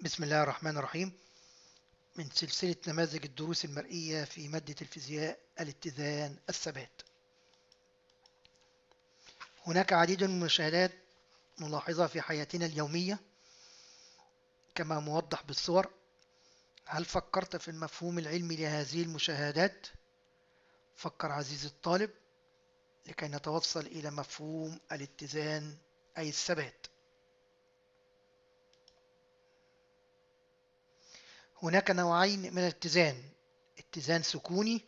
بسم الله الرحمن الرحيم. من سلسلة نماذج الدروس المرئية في مادة الفيزياء الاتزان الثبات. هناك عديد من المشاهدات نلاحظها في حياتنا اليومية كما موضح بالصور. هل فكرت في المفهوم العلمي لهذه المشاهدات؟ فكر عزيزي الطالب لكي نتوصل إلى مفهوم الاتزان أي الثبات. هناك نوعين من الاتزان: اتزان سكوني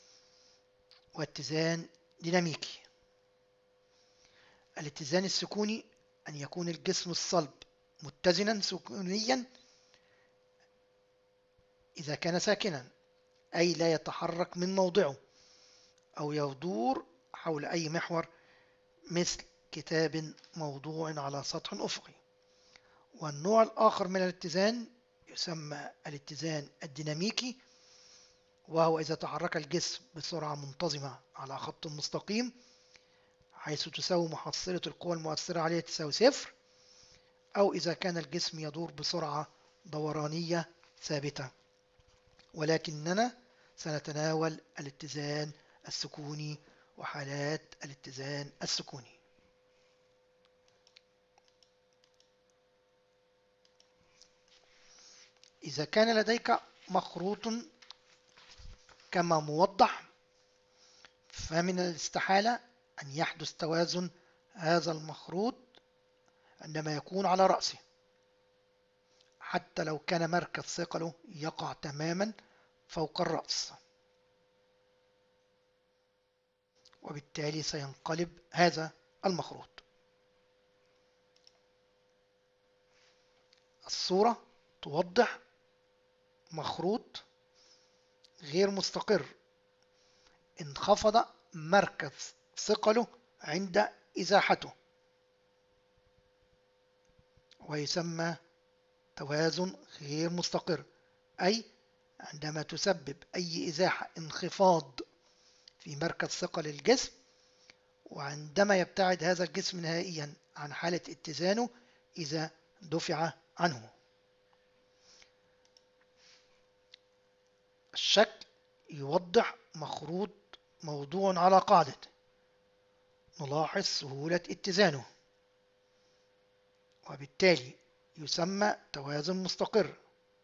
واتزان ديناميكي. الاتزان السكوني أن يكون الجسم الصلب متزنا سكونيا إذا كان ساكنا، أي لا يتحرك من موضعه أو يدور حول أي محور مثل كتاب موضوع على سطح أفقي. والنوع الآخر من الاتزان يسمى الاتزان الديناميكي، وهو إذا تحرك الجسم بسرعة منتظمة على خط مستقيم حيث تساوي محصلة القوى المؤثرة عليه تساوي صفر، أو إذا كان الجسم يدور بسرعة دورانية ثابتة. ولكننا سنتناول الاتزان السكوني وحالات الاتزان السكوني. إذا كان لديك مخروط كما موضح، فمن الاستحالة أن يحدث توازن هذا المخروط عندما يكون على رأسه، حتى لو كان مركز ثقله يقع تماما فوق الرأس، وبالتالي سينقلب هذا المخروط. الصورة توضح مخروط غير مستقر انخفض مركز ثقله عند إزاحته، ويسمى توازن غير مستقر، أي عندما تسبب أي إزاحة انخفاض في مركز ثقل الجسم، وعندما يبتعد هذا الجسم نهائيا عن حالة اتزانه إذا دفع عنه. الشكل يوضح مخروط موضوع على قاعدة، نلاحظ سهولة اتزانه، وبالتالي يسمى توازن مستقر.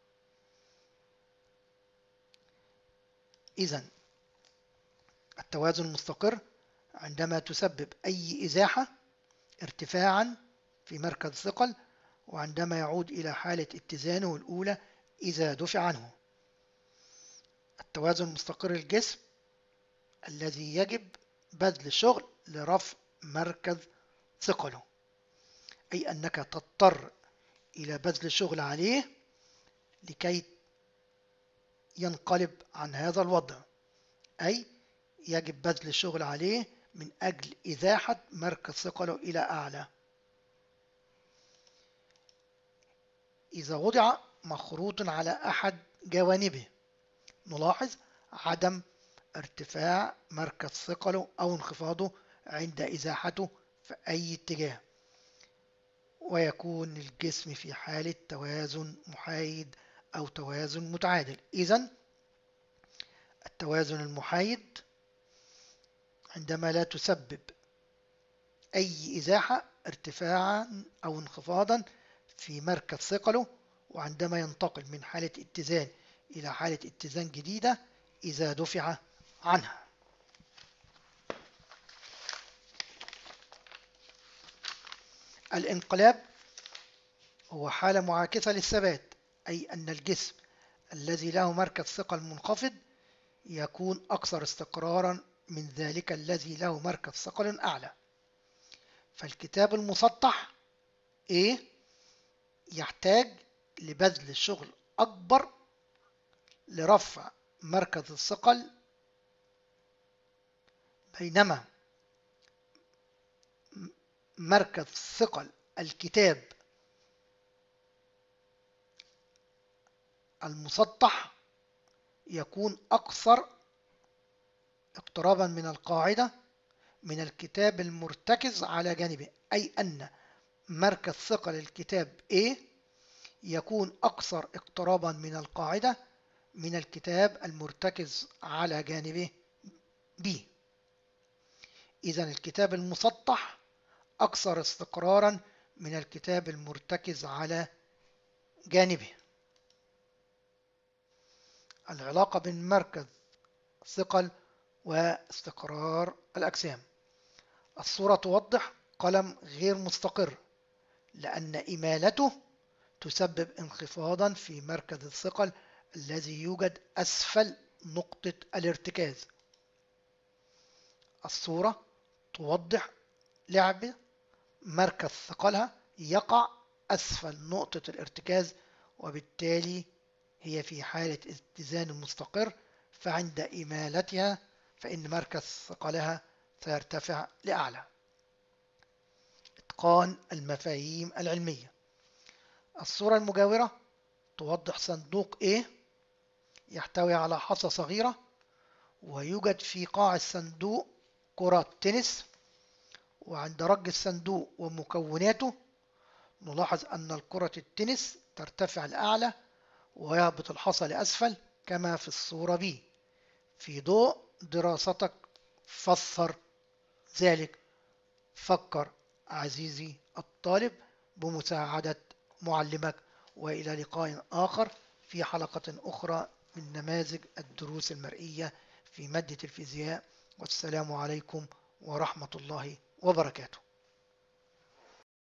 إذن التوازن المستقر عندما تسبب أي إزاحة ارتفاعا في مركز ثقل، وعندما يعود إلى حالة اتزانه الأولى إذا دفع عنه. التوازن المستقر الجسم الذي يجب بذل شغل لرفع مركز ثقله، أي أنك تضطر إلى بذل شغل عليه لكي ينقلب عن هذا الوضع، أي يجب بذل شغل عليه من أجل إزاحة مركز ثقله إلى أعلى. إذا وضع مخروط على أحد جوانبه نلاحظ عدم ارتفاع مركز ثقله أو انخفاضه عند إزاحته في أي اتجاه، ويكون الجسم في حالة توازن محايد أو توازن متعادل. إذن التوازن المحايد عندما لا تسبب أي إزاحة ارتفاعا أو انخفاضا في مركز ثقله، وعندما ينتقل من حالة اتزان إلى حالة اتزان جديدة إذا دفع عنها. الانقلاب هو حالة معاكسة للثبات، أي أن الجسم الذي له مركز ثقل منخفض يكون أكثر استقرارا من ذلك الذي له مركز ثقل أعلى. فالكتاب المسطح A يحتاج لبذل شغل أكبر لرفع مركز الثقل، بينما مركز ثقل الكتاب المسطح يكون أكثر اقترابا من القاعدة من الكتاب المرتكز على جانبه، أي أن مركز ثقل الكتاب A يكون أكثر اقترابا من القاعدة من الكتاب المرتكز على جانبه B. إذن الكتاب المسطح أكثر استقرارا من الكتاب المرتكز على جانبه. العلاقة بين مركز ثقل واستقرار الأجسام. الصورة توضح قلم غير مستقر لأن إمالته تسبب انخفاضا في مركز الثقل الذي يوجد أسفل نقطة الارتكاز. الصورة توضح لعبة مركز ثقلها يقع أسفل نقطة الارتكاز، وبالتالي هي في حالة اتزان مستقر، فعند إمالتها فإن مركز ثقلها سيرتفع لأعلى. إتقان المفاهيم العلمية. الصورة المجاورة توضح صندوق A يحتوي على حصى صغيرة، ويوجد في قاع الصندوق كرة تنس، وعند رج الصندوق ومكوناته نلاحظ أن الكرة التنس ترتفع لأعلى ويهبط الحصى لأسفل كما في الصورة B. في ضوء دراستك فسر ذلك. فكر عزيزي الطالب بمساعدة معلمك، وإلى لقاء آخر في حلقة أخرى من نماذج الدروس المرئية في مادة الفيزياء، والسلام عليكم ورحمة الله وبركاته.